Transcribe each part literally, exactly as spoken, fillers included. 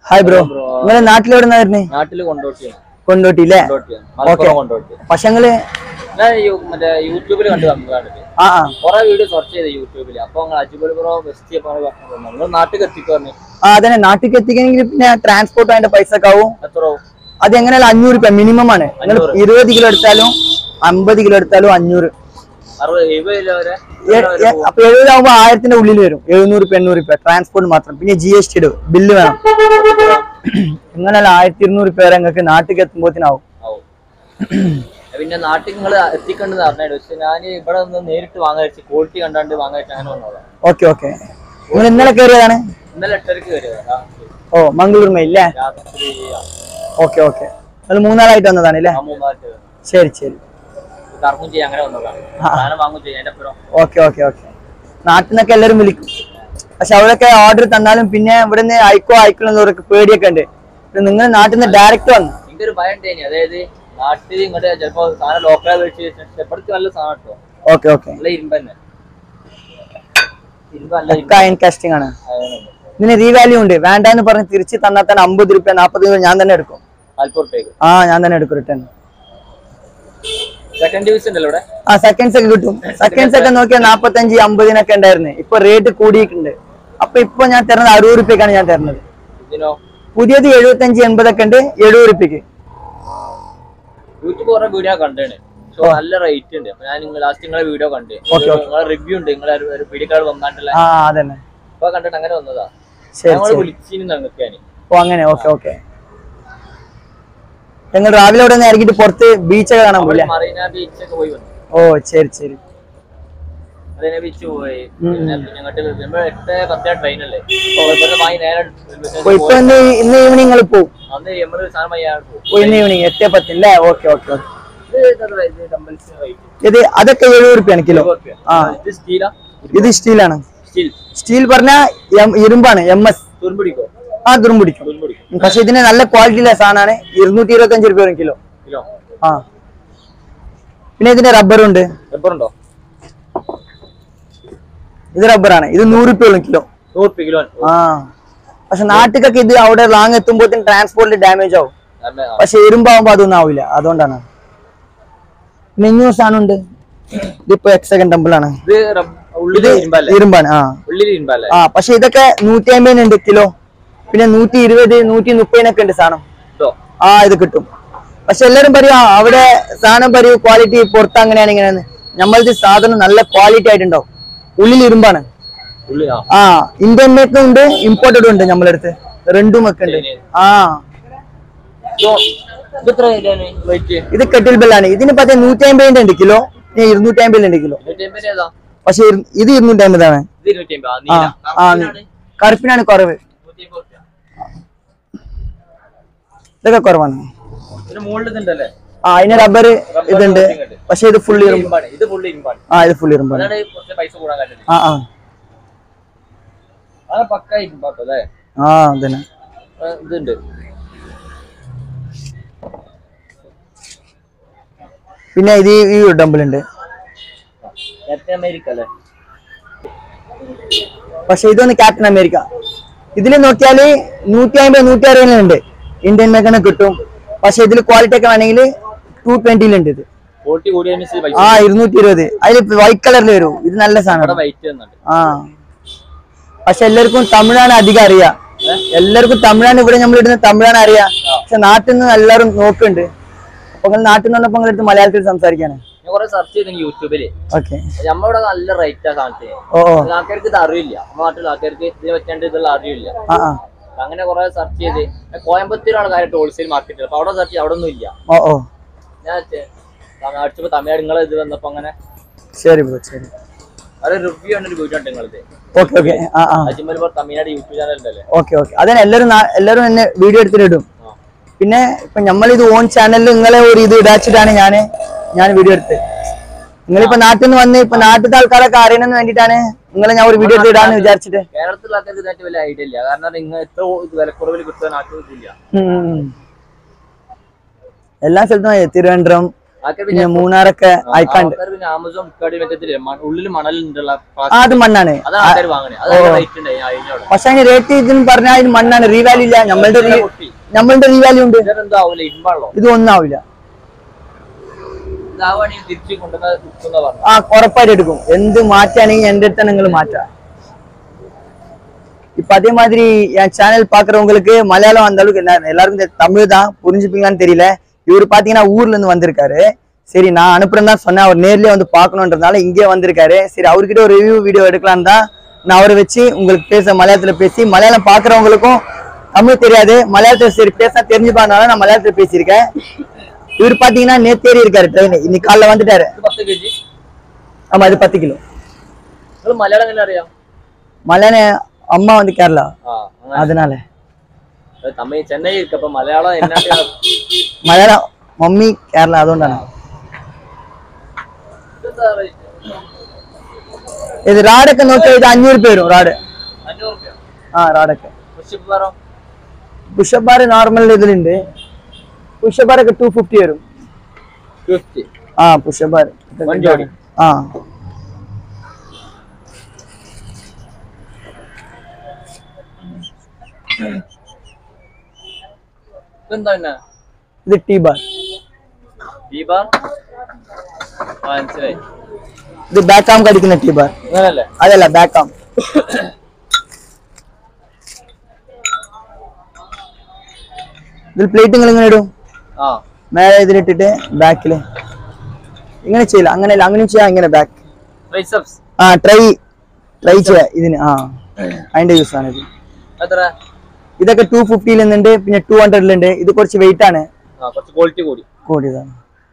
Hi bro, നിങ്ങളെ നാട്ടിൽ എവിടെ വരുന്നേ? നാട്ടില് കൊണ്ടോട്ടി. കൊണ്ടോട്ടി അല്ലേ? പക്ഷെ നിങ്ങള് മറ്റേ യൂട്യൂബിൽ കണ്ടു തന്നതാണ്. കുറെ വീഡിയോ സെർച്ച് ചെയ്ത് യൂട്യൂബിൽ. അപ്പൊ അജിബൽ ബ്രോ ബെസ്റ്റ് നിങ്ങൾ നാട്ടിൽ എത്തിക്കു പറഞ്ഞു. ആ അതന്നെ, നാട്ടിൽ എത്തിക്കണമെങ്കിൽ പിന്നെ ട്രാൻസ്പോർട്ട് അതിന്റെ പൈസ ഒക്കെ ആവും. എത്ര ആവും? അത് എങ്ങനെയല്ല അഞ്ഞൂറ് രൂപ മിനിമം ആണ്. നിങ്ങൾ ഇരുപത് കിലോ എടുത്താലും അമ്പത് കിലോ എടുത്താലും അഞ്ഞൂറ്. അപ്പൊ എഴുപതാകുമ്പോ ആയിരത്തിന്റെ ഉള്ളിൽ വരും. എഴുന്നൂറ് രൂപ എണ്ണൂറ് രൂപ ട്രാൻസ്പോർട്ട് മാത്രം. പിന്നെ ജി എസ് ടി ഇടും, ബില്ല് വേണം. ഇങ്ങനല്ല ആയിരത്തി ഇരുന്നൂറ് രൂപ വരെ നിങ്ങൾക്ക് നാട്ടിൽ എത്തുമ്പോത്തിനാവും. പിന്നെ നാട്ടിൽ നിങ്ങൾ എത്തിക്കേണ്ടത് പറഞ്ഞത്. പക്ഷെ ഞാൻ ഇവിടെ നിന്ന് നേരിട്ട് വാങ്ങാൻ ക്വാളിറ്റി കണ്ടാണ്ട് വാങ്ങാൻ അങ്ങനെ വന്നതാണ്. Okay okay. നിങ്ങൾ ഇന്നലെ കയറിയതാണ്? ഇന്നലെ എട്ടരക്ക് കയറിയതാണ്. ഓ, മംഗളൂർ മെയിലേ? Okay okay. അത് മൂന്നാളായിട്ട് വന്നതാണ് അല്ലേ? ശരി ശരി. Okay okay okay. നാട്ടിൽ നിന്നൊക്കെ എല്ലാരും വിളിക്കും. പക്ഷെ അവിടെയൊക്കെ ഓർഡർ തന്നാലും പിന്നെ ഇവിടെ നിന്ന് അയക്കോ അയക്കണമെന്നവർക്ക് പേടിയൊക്കെ ഉണ്ട്. നിങ്ങൾ നാട്ടിൽ നിന്ന് ഡയറക്റ്റ് വന്നു. എനിക്കൊരു ഭയം ഉണ്ടായി. അതായത് നാട്ടിൽ ഇങ്ങോട്ട് ചിലപ്പോ സാധനം ലോക്കലായി മേടിച്ച് എപ്പോഴത്തെ നല്ല സാധനം കിട്ടും. Okay okay. ഇരുമ്പ് തന്നെ ഇൻട്രസ്റ്റിംഗ് ആണ്. ഇതിന് റീവാല്യൂ ഉണ്ട്. വേണ്ടാന്ന് പറഞ്ഞ് തിരിച്ച് തന്നാൽ തന്നെ അമ്പത് രൂപ നാപ്പത് രൂപ ഞാൻ തന്നെ എടുക്കും. ആ ഞാൻ തന്നെ എടുക്കും റിട്ടേൺ. ആ സെക്കൻഡ്സ് ഒക്കെ കിട്ടും. സെക്കൻഡ്സ് ഒക്കെ നോക്കിയാൽ നാപ്പത്തഞ്ച് അമ്പതിനൊക്കെ ഉണ്ടായിരുന്നു. ഇപ്പൊ റേറ്റ് കൂടിയിട്ടുണ്ട്. അപ്പൊ ഇപ്പൊ ഞാൻ തരുന്നത് അറുപത് രൂപയ്ക്കാണ് ഞാൻ തരുന്നത്. പുതിയത് എഴുപത്തഞ്ച് എൺപതൊക്കെ ഉണ്ട്. എഴുപത് രൂപയ്ക്ക്. വീഡിയോ കണ്ടാണ്. നല്ല റേറ്റ് ഉണ്ട്. ഞാൻ ലാസ്റ്റ് നിങ്ങളെ വീഡിയോ കണ്ട് റിവ്യൂ ഉണ്ട്. നിങ്ങളെ വീഡിയോ വന്നിട്ടുള്ള അപ്പൊ കണ്ടിട്ട് അങ്ങനെ വന്നതാ. വിളിച്ചിരുന്നു. ഓ അങ്ങനെ. Okay okay. ഞങ്ങൾ രാവിലെ അവിടെ നിന്ന് ഇറങ്ങിട്ട് പുറത്ത് ബീച്ചൊക്കെ കാണാൻ പോയില്ലേ? ഓ ശരി ശരി. ഇപ്പൊ ഇന്ന് ഇന്ന് ഈവനിങ് നിങ്ങൾ പോവും? ഇന്ന് ഈവനിങ് എട്ടേ പത്തില്ലേ? Okay okay okay. ഇത് അതൊക്കെ എഴുപത് രൂപയാണ് കിലോ. ആ ഇത് സ്റ്റീലാണ്. സ്റ്റീൽ പറഞ്ഞ ഇരുമ്പാണ്. എം എസ് ആ ദുറും പിടിക്കും. പക്ഷെ ഇതിന് നല്ല ക്വാളിറ്റിയിലെ സാധനമാണ്. ഇരുന്നൂറ്റി ഇരുപത്തി അഞ്ച് രൂപ വരും കിലോ. ആ പിന്നെ ഇതിന്റെ റബ്ബറുണ്ട്. റബ്ബറുണ്ടോ? ഇത് റബ്ബറാണ്. ഇത് നൂറ് രൂപയോളം കിലോ. ആ പക്ഷെ നാട്ടിലൊക്കെ ഇത് അവിടെ ലാങ് എത്തുമ്പോഴത്തേന് ട്രാൻസ്പോർട്ടിൽ ഡാമേജ് ആവും. പക്ഷെ ഇരുമ്പാവുമ്പോ അതൊന്നും ആവില്ല. അതുകൊണ്ടാണ്. പിന്നെ ഇഞ്ഞൊരു സാധനം ഉണ്ട്. ഇതിപ്പോ എക്സകൻ ടെമ്പിൾ ആണ്. ഇത് ഇരുമ്പാണ്. ആ ആ പക്ഷെ ഇതൊക്കെ നൂറ്റി അമ്പതിനുണ്ട് കിലോ. പിന്നെ നൂറ്റി ഇരുപത് നൂറ്റി മുപ്പതിനൊക്കെ ഉണ്ട് സാധനം. ആ ഇത് കിട്ടും. പക്ഷെ എല്ലാരും പറയാ അവിടെ സാധനം പറയൂ ക്വാളിറ്റി പുറത്ത് അങ്ങനെയാണ് ഇങ്ങനെയാണ്. നമ്മളത് സാധനം നല്ല ക്വാളിറ്റി ആയിട്ടുണ്ടാവും. ഉള്ളിൽ ഇരുമ്പാണ്. ആ ഇന്ത്യൻ മേക്കും ഉണ്ട്, ഇമ്പോർട്ടഡും ഉണ്ട്. നമ്മളടുത്ത് രണ്ടും ഒക്കെ ഉണ്ട്. ആ ഇത് കെട്ടിൽ ബെല്ലാണ്. ഇതിന് പറ്റേ നൂറ്റി അമ്പതിന്റെ ഉണ്ട് കിലോ. ഇരുന്നൂറ്റി അമ്പതിന്റെ ഉണ്ട് കിലോ. പക്ഷെ ഇത് ഇരുന്നൂറ്റി അമ്പതാണ്. ആ കറുപ്പിനാണ് കുറവ്. ഇതൊക്കെ കുറവാണ്. ആ അതിന് റബ്ബർ ഇതുണ്ട്. പക്ഷെ ഇത് ഫുൾ ഇരുമ്പാണ്. ആ ഇത് ഫുൾ ഇരുമ്പാണ്. ആ ആ ആ അതന്നെ. പിന്നെ ഇത് ഈ ടെമ്പിൾ ഉണ്ട്. പക്ഷെ ഇതൊന്ന് ക്യാപ്റ്റൻ അമേരിക്ക. ഇതില് നോക്കിയാല് നൂറ്റി അമ്പത് നൂറ്റി അറുപതിലുണ്ട്. ഇന്ത്യൻ മേക്കനെ കിട്ടും. പക്ഷെ ഇതിൽ ക്വാളിറ്റി ഒക്കെ വേണമെങ്കിൽ ടു ട്വന്റിയിലുണ്ട്. ഇത് ആ ഇരുന്നൂറ്റി ഇരുപത്. അതിൽ വൈറ്റ് കളറിൽ വരും. ഇത് നല്ല സാധനം. ആ പക്ഷെ എല്ലാവർക്കും തമിഴാണ് അധികം അറിയാം. എല്ലാവർക്കും തമിഴാണ് ഇവിടെ നമ്മൾ ഇടുന്ന തമിഴാണ് അറിയാം. പക്ഷെ നാട്ടിൽ നിന്ന് എല്ലാവരും നോക്കുന്നുണ്ട്. അപ്പൊ നാട്ടിൽ നിന്ന് വന്നപ്പോ നിങ്ങളടുത്ത് മലയാളത്തിൽ സംസാരിക്കാണ്. യൂട്യൂബില് നമ്മളിവിടെ നല്ല റേറ്റ് സാധനത്തിന്. ആൾക്കാർക്ക് ഇത് അറിയില്ല. നമ്മുടെ നാട്ടിലുള്ള ആൾക്കാർക്ക് ഇതിനെ പറ്റാണ്ട് ഇതുള്ള അറിയില്ല. അങ്ങനെ കുറെ സെർച്ച് ചെയ്ത് കോയമ്പത്തൂരാണ് കാര്യമായിട്ട് ഹോൾസെയിൽ മാർക്കറ്റ്. അപ്പൊ അവിടെ സെർച്ച് അവിടെ ഒന്നും ഇല്ല. ഞാൻ അടിച്ചപ്പോ തമിഴ്നാട് നിങ്ങളെ ഇത് വന്നപ്പോ അങ്ങനെ റിവ്യൂ ആണ് ഒരു വീഡിയോ ഉണ്ട് നിങ്ങളത്. Ajmal bro Tamil Nadu YouTube channel ഉണ്ടല്ലേ? Okay okay. അതന്നെ എല്ലാരും എല്ലാരും എന്നെ വീഡിയോ എടുത്തിട്ട് ഇടും. പിന്നെ ഇപ്പൊ നമ്മളിത് ഓൺ ചാനലിൽ നിങ്ങളെ ഒരു ഇത് ഇടാച്ചിട്ടാണ് ഞാന് ഞാൻ വീഡിയോ എടുത്ത്. നിങ്ങളിപ്പോ നാട്ടിൽ നിന്ന് വന്ന് ഇപ്പൊ നാട്ടിലത്തെ ആൾക്കാരൊക്കെ അറിയണമെന്ന് വേണ്ടിട്ടാണ് നിങ്ങളെ ഞാൻ ഒരു വീഡിയോ എടുത്ത് ഇടാന്ന് വിചാരിച്ചിട്ട്. കേരളത്തിലുള്ള ആൾക്കാർക്ക് ഇതായിട്ട് വലിയ ഐഡിയ ഇല്ല. കാരണം നിങ്ങൾ എത്ര വിലക്കുറവിൽ കിട്ടുന്ന നാട്ടിൽ ഇല്ല. എല്ലാ സ്ഥലത്തും തിരുവനന്തപുരം പിന്നെ മൂന്നാറൊക്കെ അയക്കാണ്ട്. ആമസോൺ ഉള്ളിൽ മണലുണ്ടല്ല അത് മണ്ണാണ്. പക്ഷെ അതിന് റേറ്റ് ഇതെന്ന് പറഞ്ഞാൽ അതിന് മണ്ണാണ്, റീവാല്യൂ ഇല്ല. നമ്മളുടെ നമ്മളുടെ റീവാല്യൂ ഉണ്ട്, ഇത് ഒന്നാവില്ല. ആ ഉറപ്പായിട്ട് എടുക്കും. എന്ത് മാറ്റാണെങ്കിൽ എന്റെ അടുത്ത് നിങ്ങൾ മാറ്റാം. இப்ப அதே மாதிரி என் சேனல் பாக்குறவங்களுக்கு மலையாளம் அந்த அளவுக்கு என்ன, எல்லாருக்கும் தமிழ் தான் புரிஞ்சுப்பீங்களான்னு தெரியல. இவரு பாத்தீங்கன்னா ஊர்ல இருந்து வந்திருக்காரு. சரி நான் அனுப்புறேன்னு தான் சொன்னேன், அவர் நேர்லயே வந்து பாக்கணும்ன்றதுனால இங்கே வந்திருக்காரு. சரி அவர்கிட்ட ஒரு ரிவ்யூ வீடியோ எடுக்கலான்னு தான் நான் அவரை வச்சு உங்களுக்கு பேச மலையாளத்துல பேசி, மலையாளம் பாக்குறவங்களுக்கும் தமிழ் தெரியாது, மலையாளத்துல சரி பேச தெரிஞ்சுப்பானால நான் மலையாளத்துல பேசியிருக்கேன். இவர் பாத்தீங்கன்னா நேத்தேறி இருக்காரு ட்ரெயின், இன்னைக்கு காலைல வந்துட்டாரு. ஆமா அது பத்து கிலோ. மலையாளம் அறியாம்? மலையாளம் அம்மா வந்து கேரளா, அதனால தமிழ் சென்னை இருக்கப்ப மலையாளம் என்ன மலையாளம் மம்மி கேரளா അതുകൊണ്ടാണ്. ഇത് റാഡൊക്കെ നോക്കിയാൽ ഇത് അഞ്ഞൂറ് രൂപ വരും. റാഡ് ആ റാഡൊക്കെ പുഷബാർ നോർമൽ ഇതിലുണ്ട്. പുഷബാറൊക്കെ ടു ഫിഫ്റ്റി വരും. ആ പുഷബാർ ആ ഇത് ടീ ബാർ. ഇത് ബാക്കാം കടിക്കുന്ന ടീ ബാർ അതല്ല, ബാക്കാം. ഇതിൽ പ്ലേറ്റ് നിങ്ങൾ ഇങ്ങനെ ഇടും, മേലെ ഇതിലിട്ടിട്ട് ബാക്കില് ഇങ്ങനെ ചെയ്യില്ല, അങ്ങനെയല്ല അങ്ങനെ ചെയ്യാം. ഇങ്ങനെ ബാക്ക് ആ ട്രൈ ട്രൈ ചെയ്യാ ഇതിന്. ആ അതിന്റെ യൂസ് ആണ് ഇത്. ഇതൊക്കെ ടു ഫിഫ്റ്റിയിൽ നിന്നുണ്ട്, പിന്നെ ടു ഹൺഡ്രഡിലുണ്ട്. ഇത് കുറച്ച് വെയിറ്റ് ആണ്, കൂടിയതാണ്.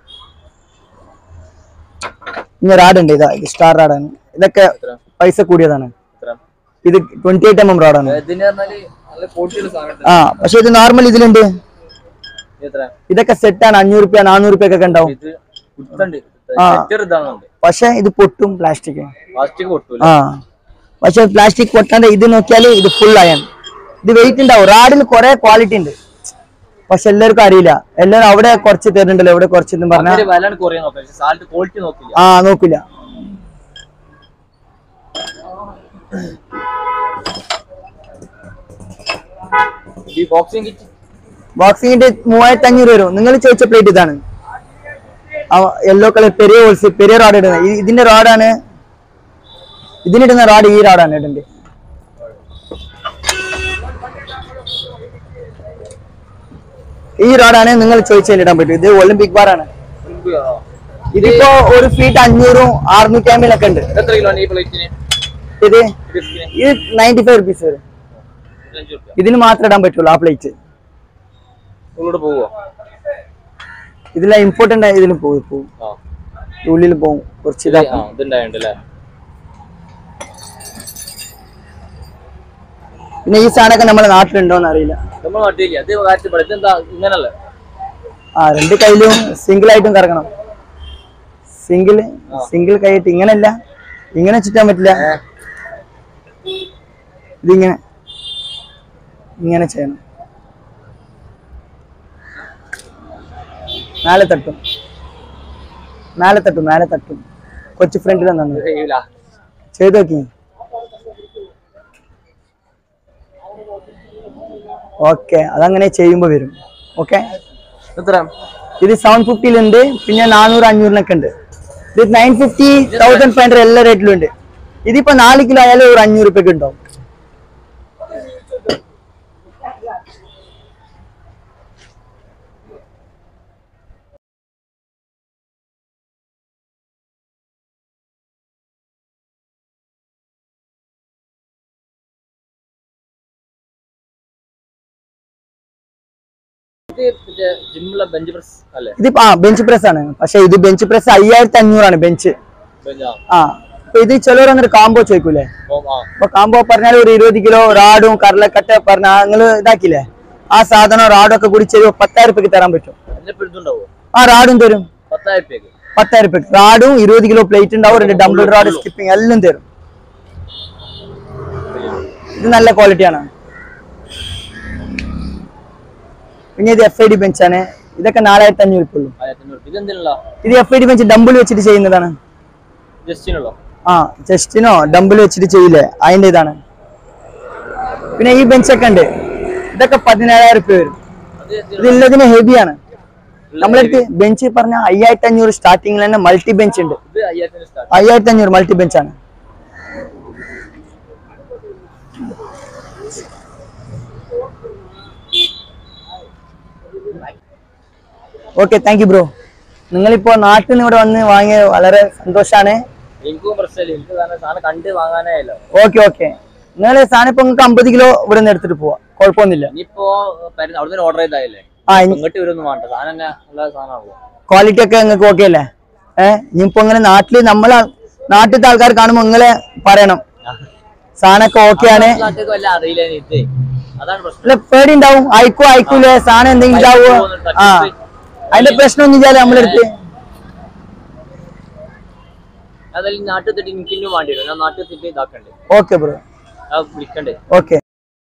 പിന്നെ റാഡ് ഉണ്ട്, ഇതാ സ്റ്റാർ റാഡാണ്. ഇതൊക്കെ പൈസ കൂടിയതാണ്. ഇത് ട്വന്റി എയ്റ്റ് എം എം റാഡാണ്. ആ പക്ഷെ ഇത് നോർമൽ ഇതിലുണ്ട്. ഇതൊക്കെ സെറ്റ് ആണ്, അഞ്ഞൂറ് രൂപ നാനൂറ് രൂപ ഒക്കെ ഉണ്ടാവും. ആ പക്ഷെ ഇത് പൊട്ടും, പ്ലാസ്റ്റിക്. ആ പക്ഷെ പ്ലാസ്റ്റിക് പൊട്ടാണ്ട് ഇത് നോക്കിയാല് ഇത് ഫുൾ അയൺ. ഇത് വെയിറ്റ് ഉണ്ടാവും. റാഡിൽ കുറെ ക്വാളിറ്റി ഉണ്ട്, പക്ഷെ എല്ലാവർക്കും അറിയില്ല. എല്ലാവരും അവിടെ കുറച്ച് തരുന്നുണ്ടല്ലോ, എവിടെ കുറച്ചെന്ന് പറഞ്ഞാൽ ആ നോക്കില്ല. ബോക്സിംഗിന്റെ മൂവായിരത്തി അഞ്ഞൂറ് വരും. നിങ്ങൾ ചോദിച്ച പ്ലേറ്റ് ഇതാണ്, യെല്ലോ കളർ പെരിയ ഹോൾസ് പെരിയ റാഡ് ഇടുന്നത്. ഇതിന്റെ റാഡാണ്, ഇതിനിടുന്ന റാഡ് ഈ റാഡാണ് ഇടേണ്ടത്. ഈ റാഡാണ് നിങ്ങൾ ചോദിച്ചാൽ ഇടാൻ പറ്റും. ഇത് ഒളിമ്പിക് ബാർ ആണ്. ഇതിപ്പോ ഒരു ഫീറ്റ് അഞ്ഞൂറും അറുന്നൂറ്റി അമ്പതിലൊക്കെ ഉണ്ട്. ഇത് ഇത് നയൻറ്റി ഫൈവ് റുപ്പീസ് വരും. ഇതിന് മാത്രം ഇടാൻ പറ്റുള്ളൂ ആ പ്ലേറ്റ്. ഇതിലെ ഇമ്പോർട്ടന്റ് ആയ ഇതിന് പോകും പോകും ഉള്ളിൽ പോകും കുറച്ച് ഇതാക്കും. പിന്നെ ഈ സാധനമൊക്കെ നമ്മുടെ നാട്ടിലുണ്ടോന്ന് അറിയില്ല. ആ രണ്ട് കയ്യിലും സിംഗിൾ ആയിട്ടും കറങ്ങണം. സിംഗിൾ സിംഗിൾ കൈയിട്ട് ഇങ്ങനല്ല, ഇങ്ങനെ ചുറ്റാൻ പറ്റില്ല. ഇതിങ്ങനെ ഇങ്ങനെ ചെയ്യണം. മേലെ തട്ടും, മേലെ തട്ടും, മേലെ തട്ടും. കൊച്ചു ഫ്രണ്ടിലെന്താ ചെയ്ത് നോക്കി. ഓക്കെ അതങ്ങനെ ചെയ്യുമ്പോ വരും. ഓക്കെ ഇത് സെവൻ ഫിഫ്റ്റിയിലുണ്ട്, പിന്നെ നാനൂറ് അഞ്ഞൂറിനൊക്കെ ഉണ്ട്. ഇത് nine fifty thousand five hundred എല്ലാ റേറ്റിലും ഉണ്ട്. ഇതിപ്പോ നാല് കിലോ ആയാലും ഒരു അഞ്ഞൂറ് രൂപയ്ക്ക് ഉണ്ടാവും. ഇതിപ്പോ ആ ബെഞ്ച് പ്രസ് ആണ്. പക്ഷെ ഇത് ബെഞ്ച് പ്രസ് അയ്യായിരത്തി അഞ്ഞൂറാണ് ബെഞ്ച്. ആ അപ്പൊ ഇത് ചിലവർ അങ്ങനെ കാമ്പോ ചോദിക്കൂലേ. അപ്പൊ കാമ്പോ പറഞ്ഞാൽ ഒരു ഇരുപത് കിലോ റാഡും കടലക്കട്ട പറഞ്ഞ നിങ്ങള് ഇതാക്കില്ലേ, ആ സാധനം റാഡും ഒക്കെ കൂടി ചെയ്ത് പത്തായിരം രൂപയ്ക്ക് തരാൻ പറ്റും. ആ റാഡും തരും പത്തായിരം രൂപയ്ക്ക്. റാഡും ഇരുപത് കിലോ പ്ലേറ്റ് ഉണ്ടാവും, രണ്ട് ഡബിൾ റാഡ് സ്കിപ്പിംഗ് എല്ലാം തരും. ഇത് നല്ല ക്വാളിറ്റിയാണ്. പിന്നെ ഇത് എഫ് ഐ ഡി ബെഞ്ചാണ്. ഇതൊക്കെ നാലായിരത്തി അഞ്ഞൂറ് ഉള്ളൂ. ഇത് F I D bench dumbbell വെച്ചിട്ട് ചെയ്യുന്നതാണ്. ആ ചെസ്റ്റിനോ ഡംബിൾ വെച്ചിട്ട് ചെയ്യില്ലേ അതിന്റെ ഇതാണ്. പിന്നെ ഈ ബെഞ്ചൊക്കെ ഉണ്ട്, ഇതൊക്കെ പതിനേഴായിരം രൂപ വരും. ഇതുള്ളതിന് ഹെവിയാണ്. നമ്മളടുത്ത് ബെഞ്ച് പറഞ്ഞ അയ്യായിരത്തി അഞ്ഞൂറ് സ്റ്റാർട്ടിങ്ങിൽ തന്നെ മൾട്ടി ബെഞ്ച് ഉണ്ട്. അയ്യായിരത്തി അഞ്ഞൂറ് മൾട്ടി ബെഞ്ചാണ്. Okay, thank you bro. നിങ്ങളിപ്പോ നാട്ടിൽ നിന്ന് ഇവിടെ വന്ന് വാങ്ങിയ വളരെ സന്തോഷാണ്. ഓക്കെ ഓക്കെ, നിങ്ങള് സാധനം ഇപ്പൊ നിങ്ങൾക്ക് അമ്പത് കിലോ ഇവിടെ നിന്ന് എടുത്തിട്ട് പോവാ, കുഴപ്പമൊന്നുമില്ല. ക്വാളിറ്റി ഒക്കെ നിങ്ങൾക്ക് ഓക്കെ അല്ലേ? ഏഹ് ഇനിയിപ്പോ ഇങ്ങനെ നാട്ടില് നമ്മളെ നാട്ടിലത്തെ ആൾക്കാർ കാണുമ്പോ നിങ്ങളെ പറയണം സാധനമൊക്കെ ഓക്കെയാണ്. അല്ല പേടി ഉണ്ടാവും, അയക്കോ അയക്കൂലേ സാധനം എന്തെങ്കിലും ഇതാവോ? ആ അതിന്റെ പ്രശ്നം ഒന്നും ഇല്ലാതെ നമ്മളെടുത്ത് ഓക്കെ ബ്രോ. ഓക്കെ.